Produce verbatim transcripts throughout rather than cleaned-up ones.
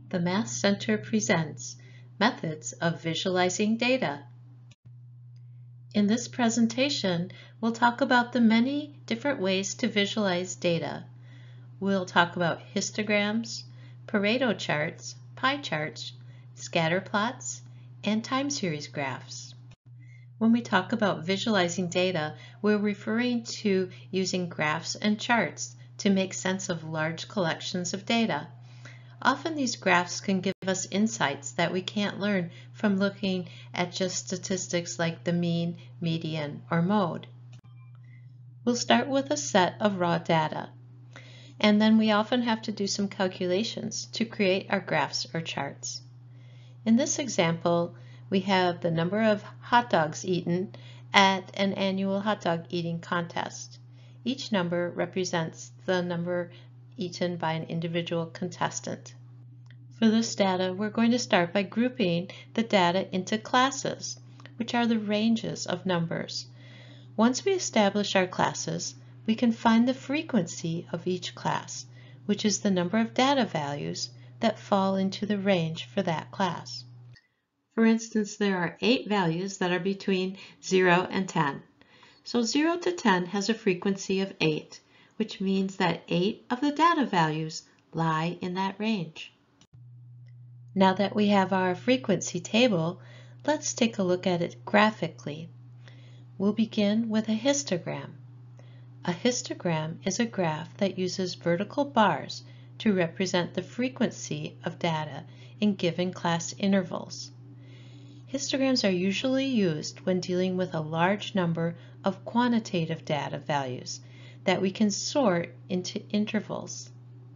The Math Center presents Methods of Visualizing Data. In this presentation, we'll talk about the many different ways to visualize data. We'll talk about histograms, pareto charts, pie charts, scatter plots, and time series graphs. When we talk about visualizing data, we're referring to using graphs and charts to make sense of large collections of data. Often these graphs can give us insights that we can't learn from looking at just statistics like the mean, median, or mode. We'll start with a set of raw data, and then we often have to do some calculations to create our graphs or charts. In this example, we have the number of hot dogs eaten at an annual hot dog eating contest. Each number represents the number eaten by an individual contestant. For this data, we're going to start by grouping the data into classes, which are the ranges of numbers. Once we establish our classes, we can find the frequency of each class, which is the number of data values that fall into the range for that class. For instance, there are eight values that are between zero and ten. So zero to ten has a frequency of eight, which means that eight of the data values lie in that range. Now that we have our frequency table, let's take a look at it graphically. We'll begin with a histogram. A histogram is a graph that uses vertical bars to represent the frequency of data in given class intervals. Histograms are usually used when dealing with a large number of quantitative data values that we can sort into intervals.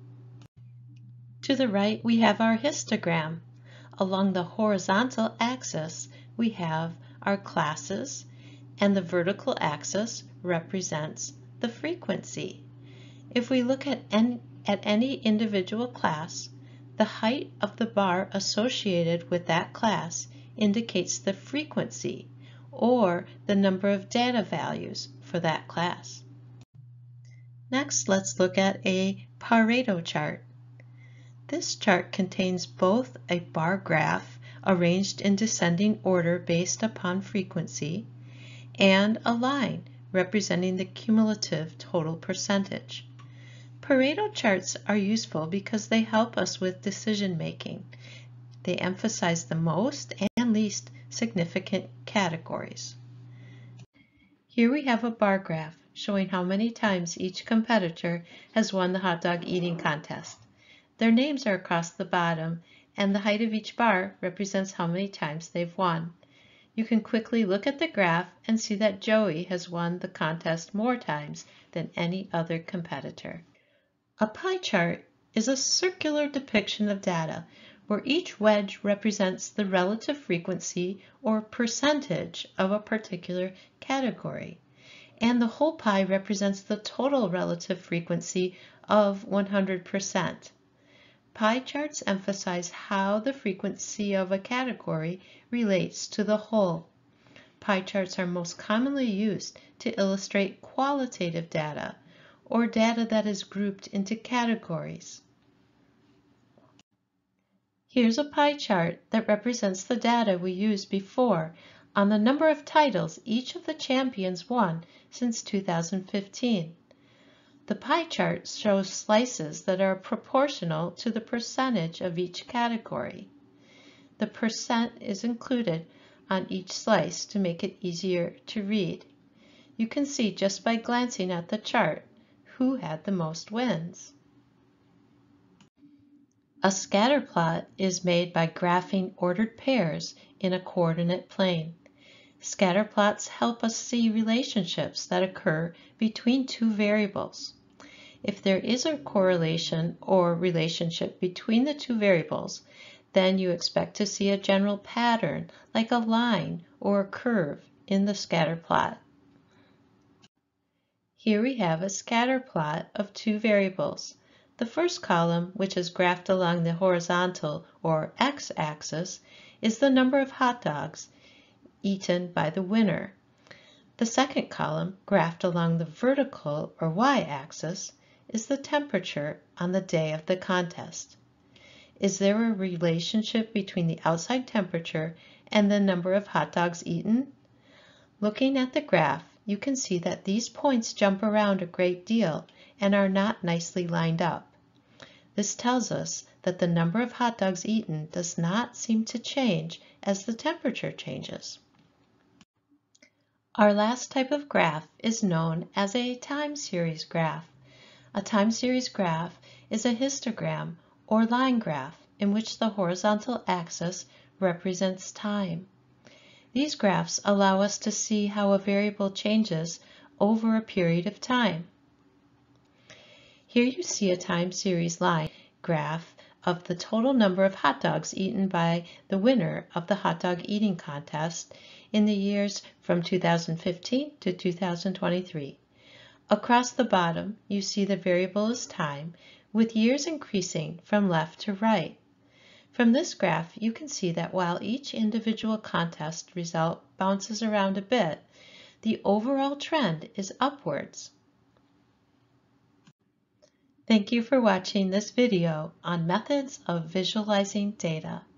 To the right, we have our histogram. Along the horizontal axis, we have our classes, and the vertical axis represents the frequency. If we look at any, at any individual class, the height of the bar associated with that class indicates the frequency, or the number of data values for that class. Next, let's look at a pareto chart. This chart contains both a bar graph arranged in descending order based upon frequency and a line representing the cumulative total percentage. Pareto charts are useful because they help us with decision making. They emphasize the most and least significant categories. Here we have a bar graph showing how many times each competitor has won the hot dog eating contest. Their names are across the bottom, and the height of each bar represents how many times they've won. You can quickly look at the graph and see that Joey has won the contest more times than any other competitor. A pie chart is a circular depiction of data where each wedge represents the relative frequency or percentage of a particular category, and the whole pie represents the total relative frequency of one hundred percent. Pie charts emphasize how the frequency of a category relates to the whole. Pie charts are most commonly used to illustrate qualitative data, or data that is grouped into categories. Here's a pie chart that represents the data we used before on the number of titles each of the champions won since two thousand fifteen. The pie chart shows slices that are proportional to the percentage of each category. The percent is included on each slice to make it easier to read. You can see just by glancing at the chart who had the most wins. A scatter plot is made by graphing ordered pairs in a coordinate plane. Scatter plots help us see relationships that occur between two variables. If there is a correlation or relationship between the two variables, then you expect to see a general pattern like a line or a curve in the scatter plot. Here we have a scatter plot of two variables. The first column, which is graphed along the horizontal or x-axis, is the number of hot dogs eaten by the winner. The second column, graphed along the vertical or y-axis, is the temperature on the day of the contest. Is there a relationship between the outside temperature and the number of hot dogs eaten? Looking at the graph, you can see that these points jump around a great deal and are not nicely lined up. This tells us that the number of hot dogs eaten does not seem to change as the temperature changes. Our last type of graph is known as a time series graph. A time series graph is a histogram or line graph in which the horizontal axis represents time. These graphs allow us to see how a variable changes over a period of time. Here you see a time series line graph of the total number of hot dogs eaten by the winner of the hot dog eating contest in the years from two thousand fifteen to two thousand twenty-three. Across the bottom, you see the variable is time, with years increasing from left to right. From this graph, you can see that while each individual contest result bounces around a bit, the overall trend is upwards. Thank you for watching this video on methods of visualizing data.